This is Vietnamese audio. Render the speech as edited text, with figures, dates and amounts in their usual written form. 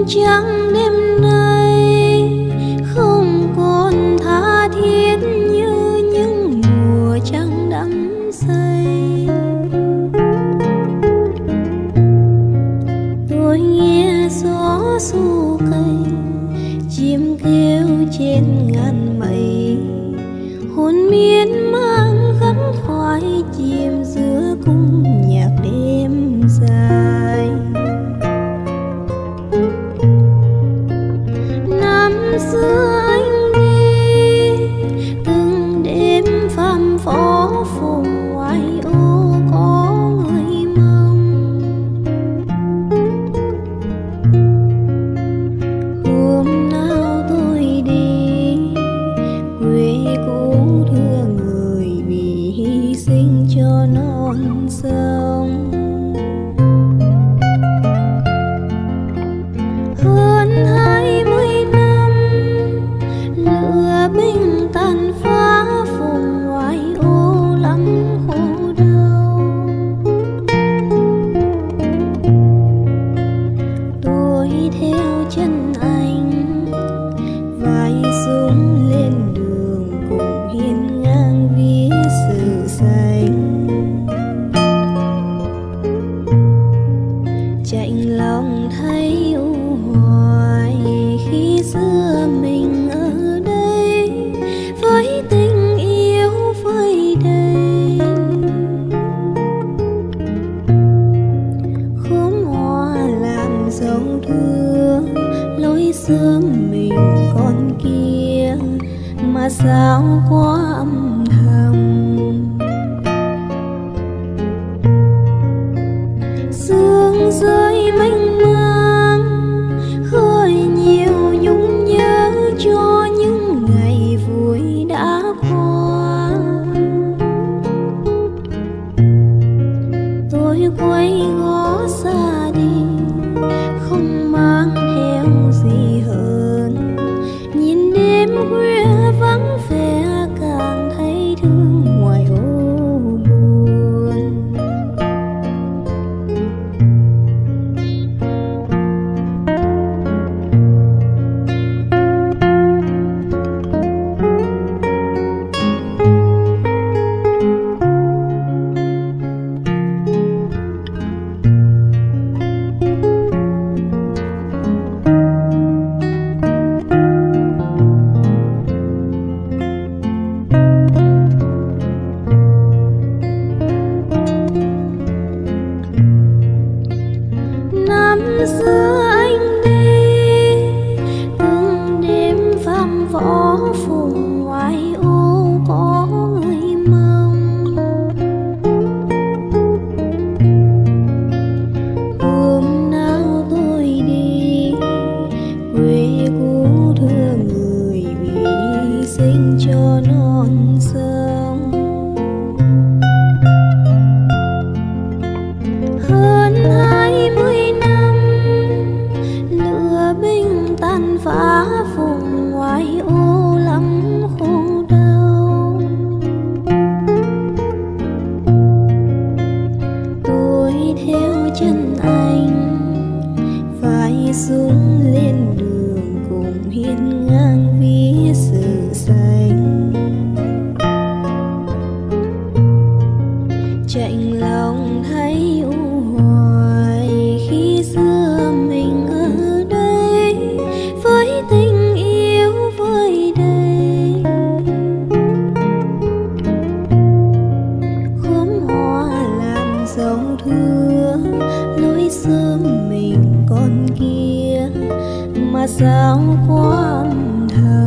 trăng đêm nay không còn tha thiết như những mùa trăng đắm say. Tôi nghe gió ru cây, chim kêu trên ngàn mây, hồn miên man khắc khoải chìm giữa cung nhạc đêm dài. Năm xưa anh đi từng đêm phàm phó vùng ngoại ô có người mong. Hôm nào tôi đi quê cũ thương người vì hy sinh cho non sông. Hơn 20 năm lửa binh tàn phá vùng ngoại ô lắm khổ đau. Tôi theo chân anh vai súng lên đường cùng hiên ngang ví sự xanh. Chạnh lòng thấy u hoài khi xưa mình ở đây với tình yêu vơi đầy. Khóm hoa làm dấu thương lối xưa mình còn kia mà sao quá âm thầm. Sương rơi mênh mang khơi nhiều nhung nhớ cho những ngày vui đã qua. Tôi quay ngó xa đi không mang theo gì hơn, nhìn đêm khuya vắng vẻ càng thấy thương ngoài ô buồn. Năm xưa anh đi từng đêm phàm phó vùng ngoại ô có người mong. Hôm nào tôi đi quê cũ thương người vì hy sinh cho non sông. Hơn 20 năm lửa binh tàn phá vùng ngoại ô lắm khổ đau. Tôi theo chân anh vai súng lên đường cùng hiên ngang ví sự xanh. Chạnh lòng thấy u hoài khi xưa mình ở đây với tình yêu vơi đầy. Khóm hoa làm dấu thương lối xưa mình còn kia mà sao quá âm thầm.